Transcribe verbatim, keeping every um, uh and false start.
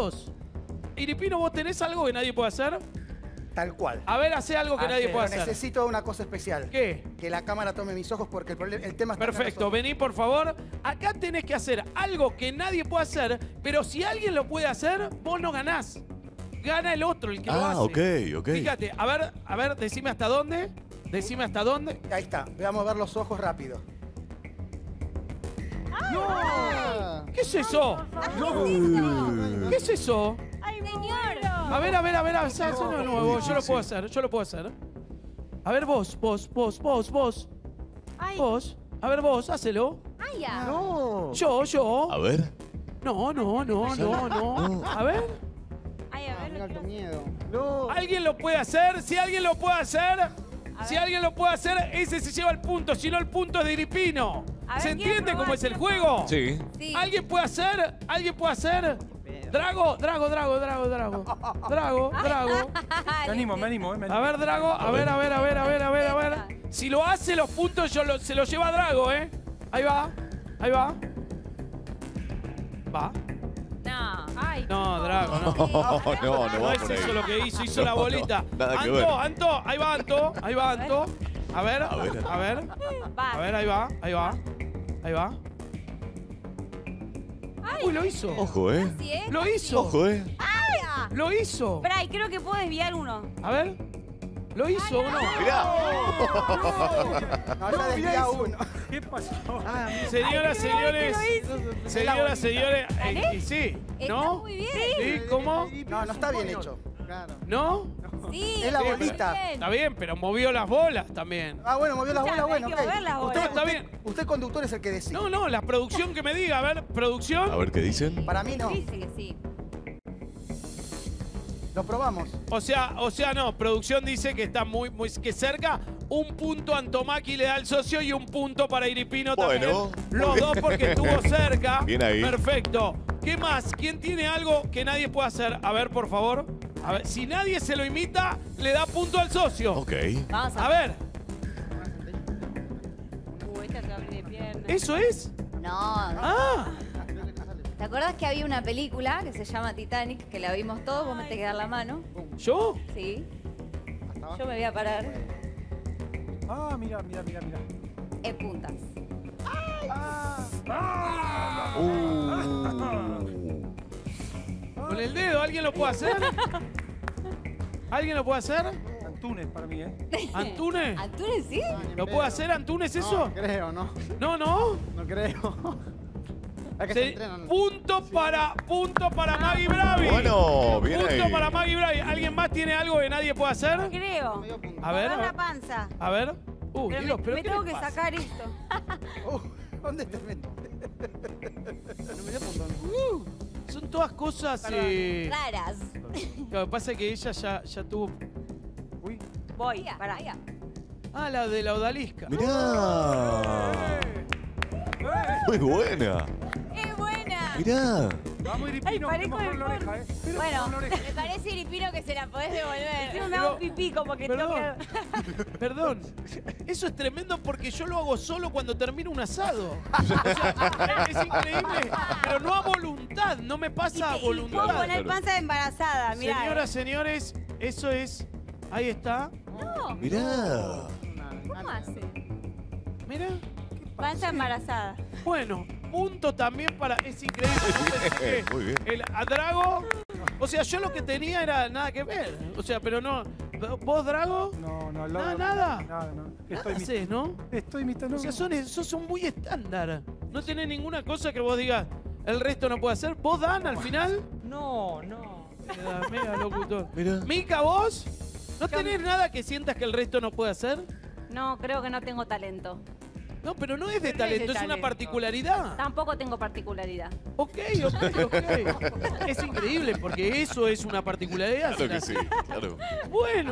todos. Iripino, ¿vos tenés algo que nadie puede hacer? Tal cual. A ver, hace algo que Ah, nadie sí, puede pero hacer. Necesito una cosa especial. ¿Qué? Que la cámara tome mis ojos porque el, problema, el tema está acá en Perfecto, los ojos. vení por favor. Acá tenés que hacer algo que nadie puede hacer, pero si alguien lo puede hacer, vos no ganás. Gana el otro, el que lo Ah, hace. ok, ok. Fíjate, a ver, a ver, decime hasta dónde. Decime hasta dónde. Ahí está, voy a mover los ojos rápido. ¡No! ¿Qué es eso? ¿Qué es eso? ¡Ay, señor! A ver, a ver, a ver, a ver, hazlo de nuevo. Yo lo puedo hacer, yo lo puedo hacer. A ver, vos, vos, vos, vos, vos. Ay. Vos. A ver, vos, hácelo. ¡Ay, ya! No. Yo, yo. A ver. No, no, no, no, no. A ver. ¡Ay, a ver! Tengo lo alto quiero- miedo. No. ¿Alguien lo puede hacer? Si alguien lo puede hacer, si ver. alguien lo puede hacer, ese se lleva el punto. Si no, el punto es de Iripino. A ver, ¿Se quiero entiende probar, cómo es el quiero juego? Sí. Sí. ¿Alguien puede hacer? ¿Alguien puede hacer? Drago, Drago, Drago, Drago, Drago. Drago, Drago. Me animo, me animo, eh, me A animo. ver, Drago, a ver, a ver, a ver, a ver, a ver, a ver. Si lo hace los puntos, yo lo- se los lleva Drago, ¿eh? Ahí va, ahí va. Va. No. ¡Ay! No, Drago, no. No, no, no No va es por ahí. eso lo que hizo, hizo la bolita. nada que Anto, ver. Anto, ahí va Anto, ahí va Anto. A ver, A ver. a ver, Va. a ver, ahí va, ahí va, ahí va. Ay, Uy, lo hizo. Ojo, ¿eh? sí, ¿eh? Lo hizo. Ojo, ¿eh? ¡Ay, ya! Lo hizo. Espera, y creo que puedo desviar uno. A ver. ¿Lo hizo o no? Mirá. No, ya desvía uno. ¿Qué pasó? Ah, Señoras, señores. Señoras, señores. eh, ¿Gané? y sí, Está ¿no? muy bien. ¿Sí? ¿Cómo? No, no está bien hecho. claro. ¿No? Sí, Es la está muy bolita. bien. Está bien, pero movió las bolas también. Ah, bueno, movió las Escuchá, bolas, bueno, hay que ok. mover las bolas. Usted, Está usted- bien. usted conductor es el que decide. No, no, la producción que me diga. A ver, producción. A ver qué dicen. Para mí no. Dice que sí. Lo probamos. O sea, o sea, no, producción dice que está muy, muy que cerca. Un punto a Antomaki le da al socio y un punto para Iripino Bueno, también. muy Los bien. dos porque estuvo cerca. Bien ahí. Perfecto. ¿Qué más? ¿Quién tiene algo que nadie pueda hacer? A ver, por favor. A ver, si nadie se lo imita, le da punto al socio. Ok. Vamos a A ver, Uh, esta se va a abrir de pierna. ¿eso es? No, Ah, ¿te acordás que había una película que se llama Titanic, que la vimos todos, vos me tenés que dar la mano? ¿yo? Sí. Hasta abajo. Yo me voy a parar Ah, mira, mira, mira, mira. en puntas. Con el dedo, ¿alguien lo puede hacer? ¿Alguien lo puede hacer? Antunes para mí, ¿eh? ¿Antunes? ¿Antunes sí? ¿Lo puede hacer Antunes eso? No creo, no. No, no. No creo. Es que se Se- entrenan. punto para, punto para Maggie Bravi. Bueno, bien Punto ahí. para Maggie Bravi. ¿Alguien más tiene algo que nadie puede hacer? Creo. Medio punto. A ver, Mover a la ver. panza. A ver. Uh, Pero Dios, me, pero me ¿qué tengo le que pasa? sacar esto. Uh, ¿Dónde te metes? No, medio punto. Uh, son todas cosas. eh, Raras. Lo que pasa es que ella ya, ya tuvo. Uy. Voy. Pará. Ah, la de la odalisca. Mirá. Muy buena. ¡Es buena! Mirá. Vamos, Ay, Iripino, que te parezco mojó el la oreja, ¿eh? Bueno, Mojó la oreja. me parece, Iripino, que se la podés devolver. Encima me Pero- hago pipí como que tengo Perdón. que... Perdón. Eso es tremendo porque yo lo hago solo cuando termino un asado. O sea, es increíble. Pero no a voluntad. No me pasa a Y puedo voluntad. poner panza de embarazada, mirá. Señoras, señores, eso es. Ahí está. No, Mirá. ¿Cómo hace? Mira. panza embarazada. Bueno, punto también para. Es increíble. Yo pensé que Muy bien. El a Drago. O sea, yo lo que tenía era nada que ver. O sea, pero no. ¿Vos, Drago? No, no, al Nada, lado- nada. Nada, no. Nada Estoy, mi- hacés, ¿no? estoy imitando. O sea, son, esos son muy estándar. No tenés ninguna cosa que vos digas, el resto no puede hacer. ¿Vos, Dan, al final? No, no. Mira, mira, locutor. Mira. Mica, ¿vos? ¿No tenés nada que sientas que el resto no puede hacer? No, creo que no tengo talento. No, pero no es de No es de talento, es una talento. particularidad. Tampoco tengo particularidad. Ok, ok, ok. Es increíble porque eso es una particularidad. Claro que sí, claro. Bueno.